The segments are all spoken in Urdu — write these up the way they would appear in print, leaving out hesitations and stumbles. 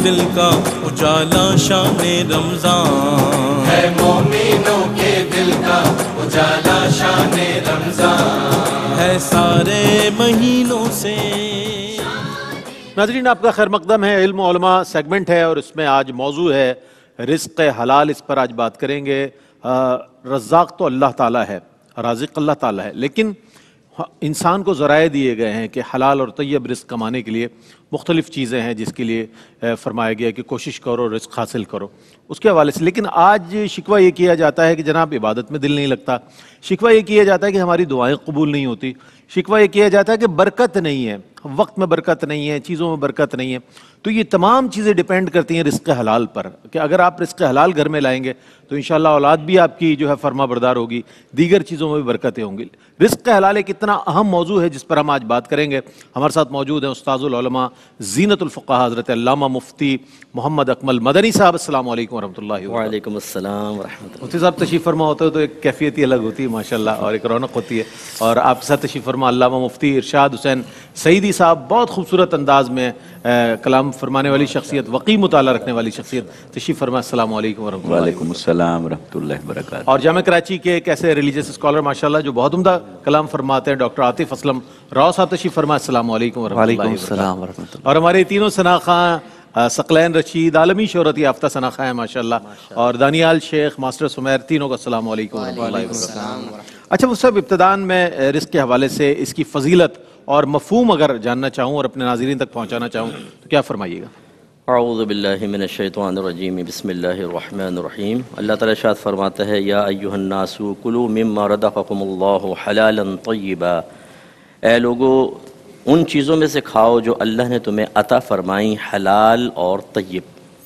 دل کا اجالا شان رمضان، ہے مومنوں کے دل کا اجالا شان رمضان، ہے سارے مہینوں سے۔ ناظرین آپ کا خیر مقدم ہے، علم و علماء سیگمنٹ ہے اور اس میں آج موضوع ہے رزق حلال۔ اس پر آج بات کریں گے۔ رزاق تو اللہ تعالیٰ ہے، رازق اللہ تعالیٰ ہے، لیکن انسان کو ذرائع دیے گئے ہیں کہ حلال اور طیب رزق کمانے کے لیے مختلف چیزیں ہیں جس کے لیے فرمایا گیا کہ کوشش کرو رزق حاصل کرو، اس کے حوالے سے۔ لیکن آج شکوہ یہ کیا جاتا ہے کہ جناب عبادت میں دل نہیں لگتا، شکوہ یہ کیا جاتا ہے کہ ہماری دعائیں قبول نہیں ہوتی، شکوہ یہ کیا جاتا ہے کہ برکت نہیں ہے، وقت میں برکت نہیں ہے، چیزوں میں برکت نہیں ہے۔ تو یہ تمام چیزیں ڈیپینڈ کرتی ہیں رزق حلال پر، کہ اگر آپ رزق حلال گھر میں لائیں گے تو انشاءاللہ اولاد بھی آپ کی جو ہے فرما بردار ہوگی، دیگر چیزوں میں بھی برکتیں ہوں گی۔ رزق حلال ایک اتنا اہم موضوع ہے جس پر ہم آج بات کریں گے۔ ہمارے ساتھ موجود ہیں استاذ العلماء زینت الفقہاء حضرت علامہ مفتی محمد اکمل مدنی صاحب۔ السلام علیکم ورحمۃ اللہ وبرکاتہ۔ وعلیکم السلام ورحمۃ اللہ۔ مفتی صاحب تشریف فرما ہوتے ہو تو ایک کیفیت ہی الگ ہوتی ہے ماشاءاللہ، اور ایک رونق ہوتی ہے۔ اور آپ کے ساتھ تشریف فرما علامہ مفتی ارشاد حسین سعیدی صاحب، بہت خوبصورت انداز میں کلام فرمانے والی شخصیت، وقی مطالعہ رکھنے والی شخصیت، تشریف فرما۔ السلام علیکم ورحمۃ اللہ۔ وعلیکم السلام ورحمۃ اللہ وبرکاتہ۔ اور جامعہ کراچی کے ایک ایسے ریلیجیس اسکالر ماشاءاللہ جو بہت عمدہ کلام فرماتے ہیں، ڈاکٹر عاطف اسلم راؤ صاحب، تشریف فرما۔ السلام علیکم ورحمۃ اللہ وعلیکم وبرکاتہ۔ السلام ورحمۃ اللہ۔ اور ہمارے تینوں ثناخواں ثقلین رشید عالمی شہرت یافتہ ثناخواں ہیں ماشاءاللہ، اور دانیال شیخ، ماسٹر سمیر، تینوں کو السلام علیکم ورحمۃ اللہ وبرکاتہ۔ اچھا وہ سب ابتدان میں رزق کے حوالے سے اس کی فضیلت اور مفہوم اگر جاننا چاہوں اور اپنے ناظرین تک پہنچانا چاہوں تو کیا فرمائیے گا؟ اعوذ باللہ من الشیطان الرجیم، بسم اللہ الرحمن الرحیم۔ اللہ تعالیٰ ارشاد فرماتا ہے، یا ایھا الناس کلوا مما رزقکم اللہ حلالا طیبا، اے لوگو ان چیزوں میں سے کھاؤ جو اللہ نے تمہیں عطا فرمائیں حلال اور طیب۔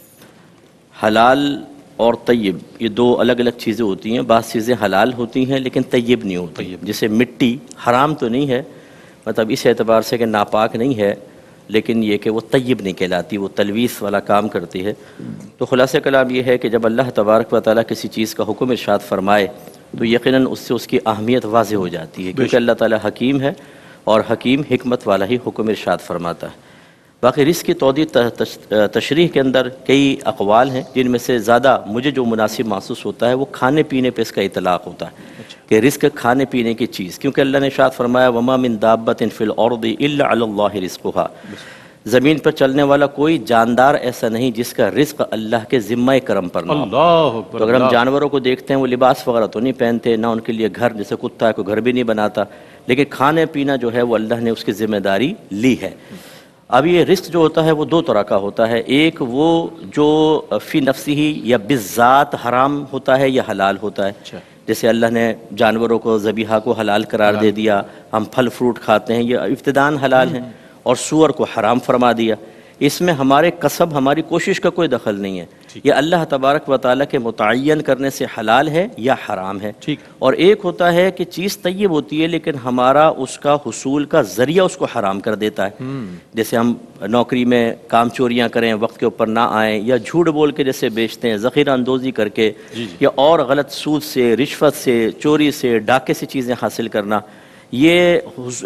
حلال اور طیب یہ دو الگ الگ چیزیں ہوتی ہیں۔ بعض چیزیں حلال ہوتی ہیں لیکن طیب نہیں ہوتی، جیسے مٹی حرام تو نہیں ہے، مطلب اس اعتبار سے کہ ناپاک نہیں ہے، لیکن یہ کہ وہ طیب نہیں کہلاتی، وہ تلویث والا کام کرتی ہے۔ تو خلاصہ کلام یہ ہے کہ جب اللہ تبارک و تعالیٰ کسی چیز کا حکم ارشاد فرمائے تو یقیناً اس سے اس کی اہمیت واضح ہو جاتی ہے، کیونکہ اللہ تعالیٰ حکیم ہے اور حکیم حکمت والا ہی حکم ارشاد فرماتا ہے۔ باقی رزق کی توضیح تشریح کے اندر کئی اقوال ہیں، جن میں سے زیادہ مجھے جو مناسب محسوس ہوتا ہے وہ کھانے پینے پہ اس کا اطلاق ہوتا ہے کہ رزق کھانے پینے کی چیز، کیونکہ اللہ نے ارشاد فرمایا وما من دابۃ فی الارض الا علی اللہ رزقها، زمین پر چلنے والا کوئی جاندار ایسا نہیں جس کا رزق اللہ کے ذمہ کرم پر نہ ہو۔ اللہ اکبر۔ تو اگر ہم جانوروں کو دیکھتے ہیں وہ لباس وغیرہ تو نہیں پہنتے، نہ ان کے لیے گھر، جیسے کتا ہے کوئی گھر بھی نہیں بناتا، لیکن کھانے پینا جو ہے وہ اللہ نے اس کی ذمہ داری لی ہے۔ اب یہ رزق جو ہوتا ہے وہ دو طرح کا ہوتا ہے، ایک وہ جو فی نفسی ہی یا بالذات حرام ہوتا ہے یا حلال ہوتا ہے، جیسے اللہ نے جانوروں کو ذبیحہ کو حلال قرار دے دیا، ہم پھل فروٹ کھاتے ہیں یہ ابتداً حلال ہیں، اور سور کو حرام فرما دیا۔ اس میں ہمارے کسب، ہماری کوشش کا کوئی دخل نہیں ہے، یہ اللہ تبارک و تعالیٰ کے متعین کرنے سے حلال ہے یا حرام ہے۔ اور ایک ہوتا ہے کہ چیز طیب ہوتی ہے لیکن ہمارا اس کا حصول کا ذریعہ اس کو حرام کر دیتا ہے، جیسے ہم نوکری میں کام چوریاں کریں، وقت کے اوپر نہ آئیں، یا جھوٹ بول کے جیسے بیچتے ہیں، ذخیرہ اندوزی کر کے، یا اور غلط سود سے، رشوت سے، چوری سے، ڈاکے سے چیزیں حاصل کرنا، یہ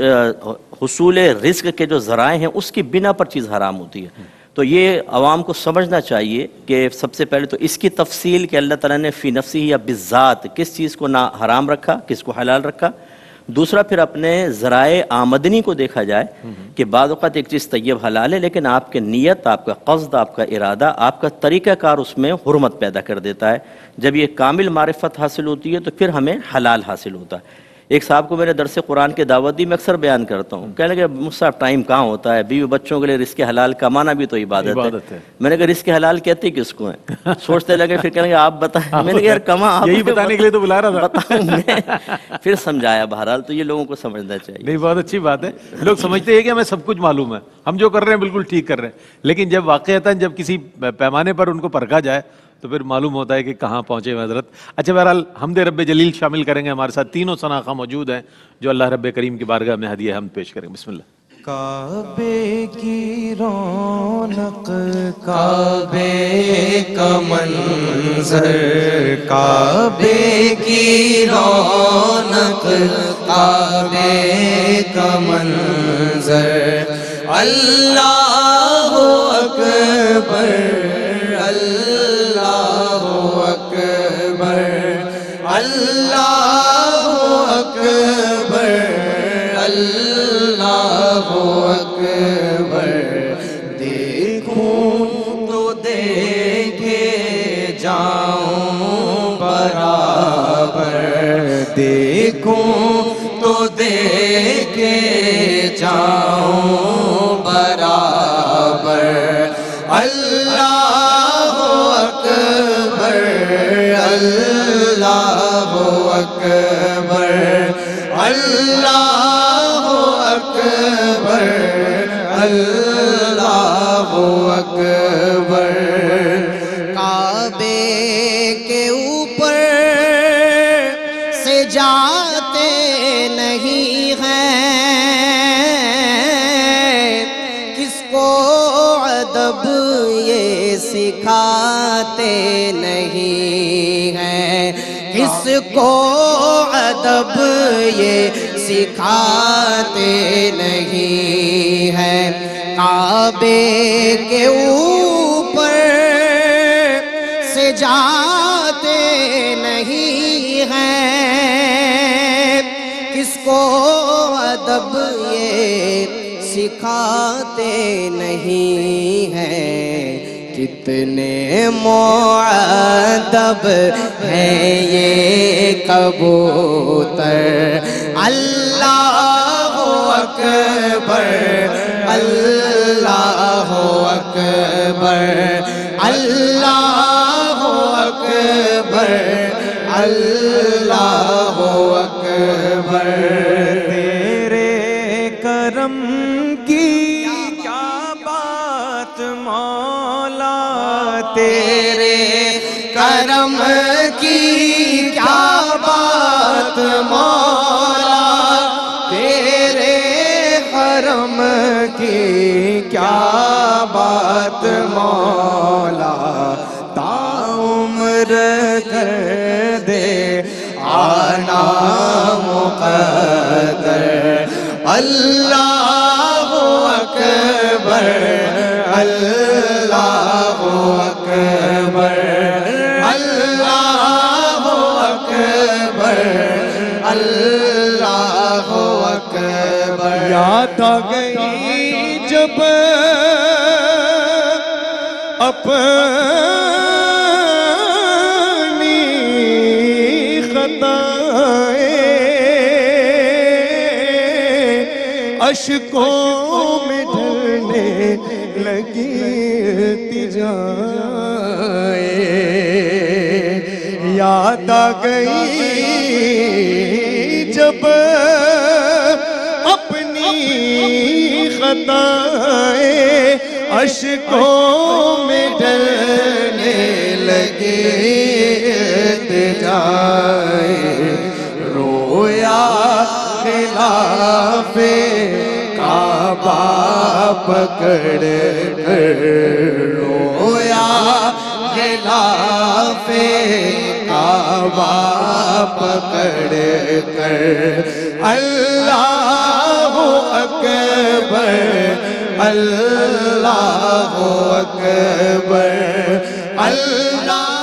حصول رزق کے جو ذرائع ہیں اس کی بنا پر چیز حرام ہوتی ہے۔ تو یہ عوام کو سمجھنا چاہیے کہ سب سے پہلے تو اس کی تفصیل کہ اللہ تعالیٰ نے فی نفسی یا بالذات کس چیز کو نہ حرام رکھا، کس کو حلال رکھا۔ دوسرا پھر اپنے ذرائع آمدنی کو دیکھا جائے کہ بعض اوقات ایک چیز طیب حلال ہے لیکن آپ کے نیت، آپ کا قصد، آپ کا ارادہ، آپ کا طریقہ کار اس میں حرمت پیدا کر دیتا ہے۔ جب یہ کامل معرفت حاصل ہوتی ہے تو پھر ہمیں حلال حاصل ہوتا ہے۔ ایک صاحب کو میں نے درس قرآن کے دعوت دی، میں اکثر بیان کرتا ہوں، کہنے لگے مصعب ٹائم کہاں ہوتا ہے، بیوی بچوں کے لیے رزق حلال کمانا بھی تو عبادت ہے۔ میں نے کہا رزق حلال کہتے کس کو ہیں؟ سوچتے لگے، پھر کہنے لگے آپ بتائیں۔ میں نے کہا یار کما، یہی بتانے کے لیے تو بلا رہا تھا، بتاؤں میں، پھر سمجھایا۔ بہرحال تو یہ لوگوں کو سمجھنا چاہیے۔ نہیں، بہت اچھی بات ہے۔ لوگ سمجھتے ہیں کہ ہمیں سب کچھ معلوم ہے، ہم جو کر رہے ہیں بالکل ٹھیک کر رہے ہیں، لیکن جب واقعتاً جب کسی پیمانے پر ان کو پرکھا جائے تو پھر معلوم ہوتا ہے کہ کہاں پہنچے ہوئے حضرت۔ اچھا بہرحال حمد رب جلیل شامل کریں گے، ہمارے ساتھ تینوں ثناخواں موجود ہیں جو اللہ رب کریم کی بارگاہ میں ہدیہ حمد پیش کریں گے۔ بسم اللہ۔ کعبے کی رونق، کعبے کا منظر، کعبے کی رونق، کعبے کا منظر، اللہ اکبر اللہ اکبر اللہ اکبر دیکھوں تو دیکھے جاؤں برابر دیکھوں تو دیکھے جاؤں برابر اللہ اکبر اللہ اکبر اللہ اکبر اللہ اکبر کعبے کے اوپر سے جاتے نہیں ہیں کس کو ادب یہ سکھاتے نہیں ہیں کس کو ادب یہ سکھاتے نہیں ہیں کعبے کے اوپر سے جاتے نہیں ہیں کس کو ادب یہ سکھاتے نہیں ہیں کتنے مؤدب ہیں یہ کبوتر اللہ اکبر اللہ اکبر اللہ اکبر اللہ اکبر تیرے کرم کی کیا بات مولا تیرے کرم کی کیا بات مولا تیرے کرم کی کیا بات مولا تعمر کر دے آنا مقدر اللہ اکبر اللہ اکبر اللہ اکبر اللہ اکبر یاد آ گئی جب اپنی خطائیں اشکوں میں ڈھلنے لگی التجائیں یاد آ گئی جب اپنی خطائیں اشکوں میں ڈھلنے لگی التجائیں رویا خلاف کعبہ پکڑ کر رویا خلاف کعبہ پکڑ کر اللہ اکبر اللہ اکبر اللہ